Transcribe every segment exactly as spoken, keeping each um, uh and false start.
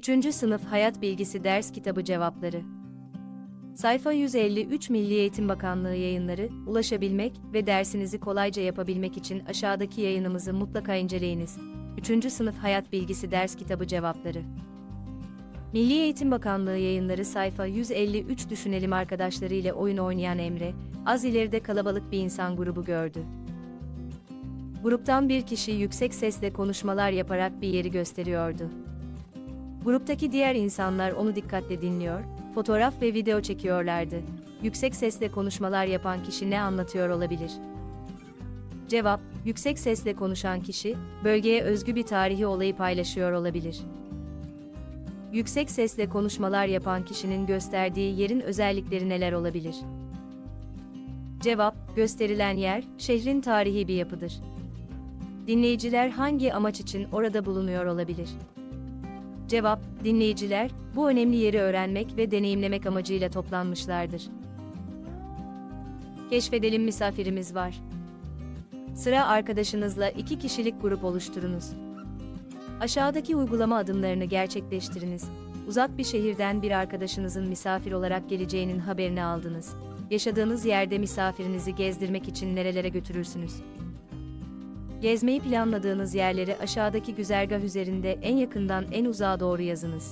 üçüncü Sınıf Hayat Bilgisi Ders Kitabı Cevapları. Sayfa yüz elli üç Milli Eğitim Bakanlığı Yayınları, ulaşabilmek ve dersinizi kolayca yapabilmek için aşağıdaki yayınımızı mutlaka inceleyiniz. üçüncü Sınıf Hayat Bilgisi Ders Kitabı Cevapları. Milli Eğitim Bakanlığı Yayınları sayfa yüz elli üç Düşünelim arkadaşlarıyla oyun oynayan Emre, az ileride kalabalık bir insan grubu gördü. Gruptan bir kişi yüksek sesle konuşmalar yaparak bir yeri gösteriyordu. Gruptaki diğer insanlar onu dikkatle dinliyor, fotoğraf ve video çekiyorlardı. Yüksek sesle konuşmalar yapan kişi ne anlatıyor olabilir? Cevap, yüksek sesle konuşan kişi, bölgeye özgü bir tarihi olayı paylaşıyor olabilir. Yüksek sesle konuşmalar yapan kişinin gösterdiği yerin özellikleri neler olabilir? Cevap, gösterilen yer, şehrin tarihi bir yapıdır. Dinleyiciler hangi amaç için orada bulunuyor olabilir? Cevap, dinleyiciler, bu önemli yeri öğrenmek ve deneyimlemek amacıyla toplanmışlardır. Keşfedelim misafirimiz var. Sıra arkadaşınızla iki kişilik grup oluşturunuz. Aşağıdaki uygulama adımlarını gerçekleştiriniz. Uzak bir şehirden bir arkadaşınızın misafir olarak geleceğinin haberini aldınız. Yaşadığınız yerde misafirinizi gezdirmek için nerelere götürürsünüz? Gezmeyi planladığınız yerleri aşağıdaki güzergah üzerinde en yakından en uzağa doğru yazınız.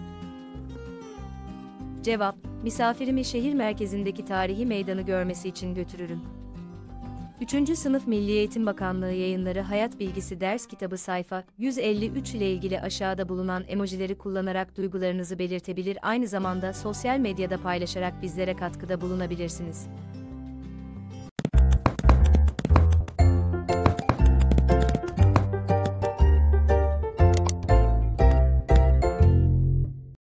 Cevap, misafirimi şehir merkezindeki tarihi meydanı görmesi için götürürüm. üçüncü Sınıf Milli Eğitim Bakanlığı Yayınları Hayat Bilgisi Ders Kitabı sayfa yüz elli üç ile ilgili aşağıda bulunan emojileri kullanarak duygularınızı belirtebilir, aynı zamanda sosyal medyada paylaşarak bizlere katkıda bulunabilirsiniz.